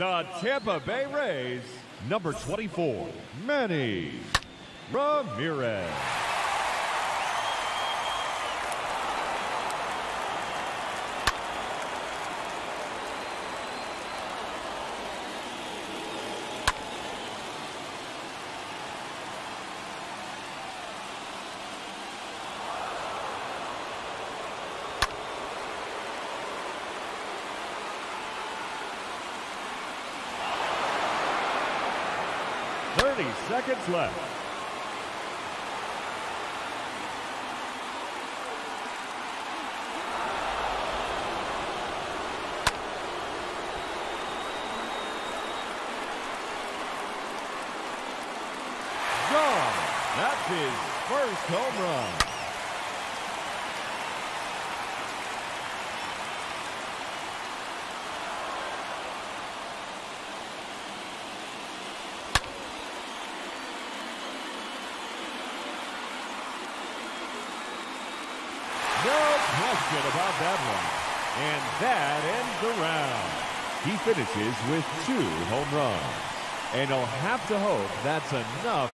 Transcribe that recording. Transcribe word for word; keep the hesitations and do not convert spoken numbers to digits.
the Tampa Bay Rays, number twenty-four, Manny Ramirez. thirty seconds left. Gone. That's his first home run. No question about that one. And that ends the round. He finishes with two home runs. And he'll have to hope that's enough.